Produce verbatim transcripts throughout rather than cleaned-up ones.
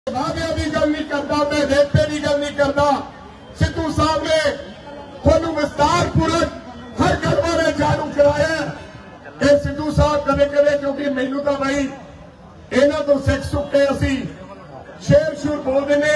वादियां की गल नहीं करता, मैं रेपे की गल नहीं करता। सिद्धू साहब ने थानू विस्तारपूर्वक हर गल बारे जाणू कराया। ये सिद्धू साहब कदे कदे क्योंकि मैनू तो भाई इन्हों तो सिख सुख के असी शेर शूर बोल देने।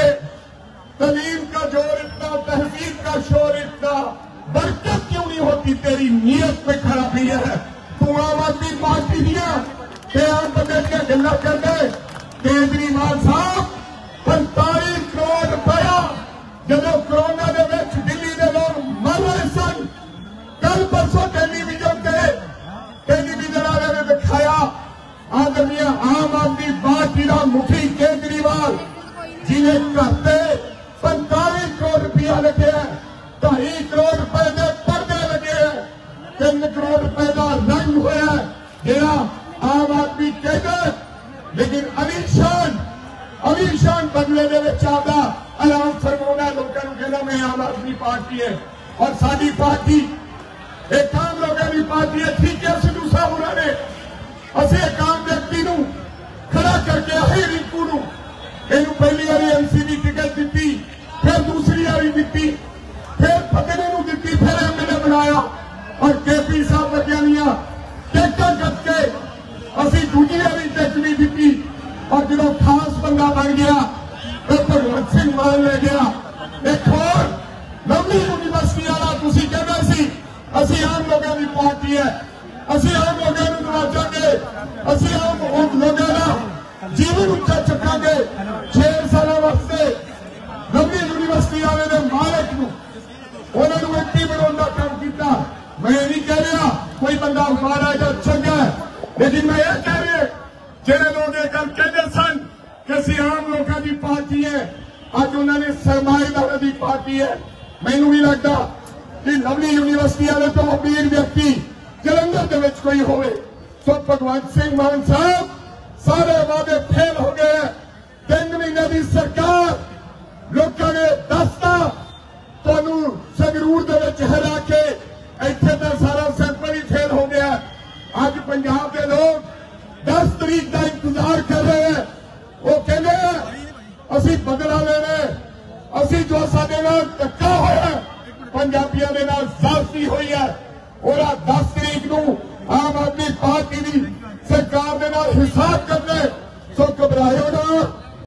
तलीम का जोर इतना, तहजीब का शोर इतना, बरकत क्यों नहीं होती? तेरी नीयत में खराबी है। तू आम आदमी पार्टी दिया आम बंदे दियां गल्लां करदे। केजरीवाल साहब पैंताली करोड़ रुपया जदों कोरोना दे विच दिल्ली दे लोग मर रहे सन, कल परसों टेलीविजन ते टेलीविजन वाले ने दिखाया आदमी आम आदमी पार्टी का मुखी केजरीवाल जिन्हें घर से पैंताली करोड़ रुपया लगे है, ढाई करोड़ रुपए के पर्दे लगे है, तीन करोड़ रुपए का रंग होया जिहड़ा आम आदमी कहता। लेकिन अलीशान अलीशान बदले दे विच आपदा ऐलान फरमाउंदा लोकां नूं कहंदा मैं आम आदमी पार्टी है और साडी पार्टी एक आम लोगों की पार्टी है। ठीक है सिद्धू साहब उन्होंने असीं एक आम व्यक्ति नूं खड़ा करके आही रिंकू नूं इहनूं पहली बारी एमसी की टिकट दी, फिर दूसरी बारी दी, फिर फतेह नूं दी, फिर एमएलए बनाया और केपी साहब वर्गियां दीयां टिकटां कट के असीं दूजी बारी टिकट नहीं दी और जो खास बंदा बन गया तो भगवंत सिंह मान ले गया। एक होर लवली यूनिवर्सिटी वाला तुसीं कहंदे सी असीं आम लोगों की पार्टी है, असीं आम लोगों को नवाजांगे, असीं आम लोगों का जीवन उच्चा चुकांगे। छे साल वास्ते लवली यूनिवर्सिटी वाले ने मालिक नूं उन्होंने एमपी बनाने का काम किया। मैं नहीं कह रहा कोई बंदा माड़ा या चंगा है, लेकिन मैं ये कह रहा जिहड़े लोग ये गल कहते सन कि असीं आम लोगों की पार्टी है, अज उन्होंने सरमाएदारों की पार्टी है। मैनूं भी लगता कि लवली यूनिवर्सिटी वाले तो अमीर व्यक्ति जलंधर के विच कोई होवे। तो भगवंत सिंह मान साहब सारे वादे फेल हो गए। तीन महीने की सरकार लोगों ने दसता तुहानूं संगरूर दे विच हरा के इत्थे तां सारा सैंपल ही फेल हो गया। अज पंजाब के लोग दस तरीक का इंतजार कर रहे हैं। वो कहते हैं असीं बदला लेना, असीं जो साडे नाल धक्का होया पंजाबियों के नाल ज़्यादती हुई है और दस तरीक नूं आम आदमी पार्टी की सरकार के नाल हिसाब करने। सो घबराओ ना।